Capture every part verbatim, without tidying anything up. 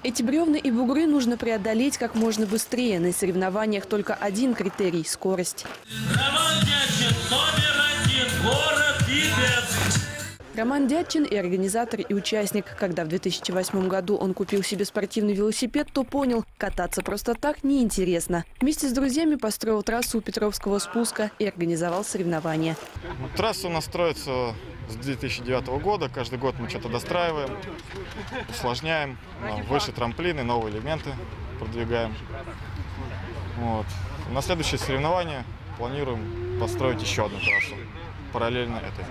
Эти бревна и бугры нужно преодолеть как можно быстрее. На соревнованиях только один критерий – скорость. Роман Дятчин, номер один, город Липецк. Роман Дятчин и организатор, и участник. Когда в две тысячи восьмом году он купил себе спортивный велосипед, то понял – кататься просто так неинтересно. Вместе с друзьями построил трассу у Петровского спуска и организовал соревнования. Трасса у нас строится с две тысячи девятого года. Каждый год мы что-то достраиваем, усложняем, выше трамплины, новые элементы продвигаем. Вот. На следующее соревнование планируем построить еще одну трассу параллельно этой.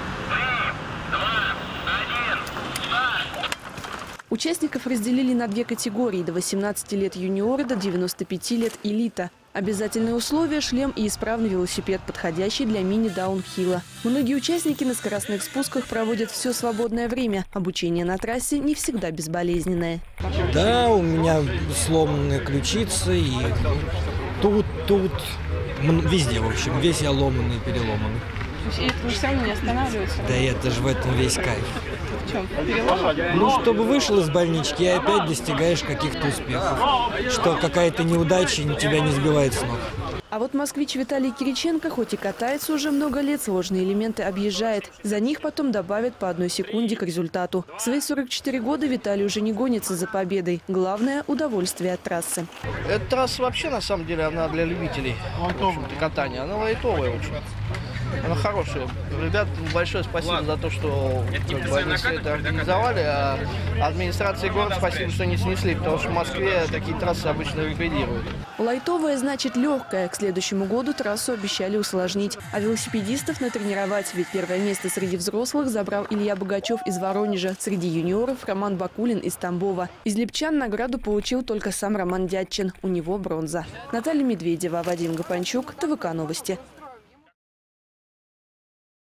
Участников разделили на две категории – до восемнадцати лет юниоры, до девяноста пяти лет элита. Обязательные условия – шлем и исправный велосипед, подходящий для мини-даунхилла. Многие участники на скоростных спусках проводят все свободное время. Обучение на трассе не всегда безболезненное. Да, у меня сломанные ключицы и тут, тут, везде, в общем, весь я ломанный, переломанный. И это все равно не останавливается? Да это же в этом весь кайф. В чем? Перелом? Ну, чтобы вышел из больнички и опять достигаешь каких-то успехов. Что какая-то неудача тебя не сбивает с ног. А вот москвич Виталий Кириченко, хоть и катается уже много лет, сложные элементы объезжает. За них потом добавят по одной секунде к результату. В свои сорок четыре года Виталий уже не гонится за победой. Главное – удовольствие от трассы. Эта трасса вообще, на самом деле, она для любителей катания. Она лайтовая очень. Она хорошая. Ребят, большое спасибо за то, что как бы, они все это организовали. А администрации города спасибо, что не снесли, потому что в Москве такие трассы обычно ликвидируют. Лайтовая значит легкая. К следующему году трассу обещали усложнить. А велосипедистов натренировать. Ведь первое место среди взрослых забрал Илья Богачев из Воронежа. Среди юниоров Роман Бакулин из Тамбова. Из липчан награду получил только сам Роман Дятчин. У него бронза. Наталья Медведева, Вадим Гапанчук, ТВК Новости.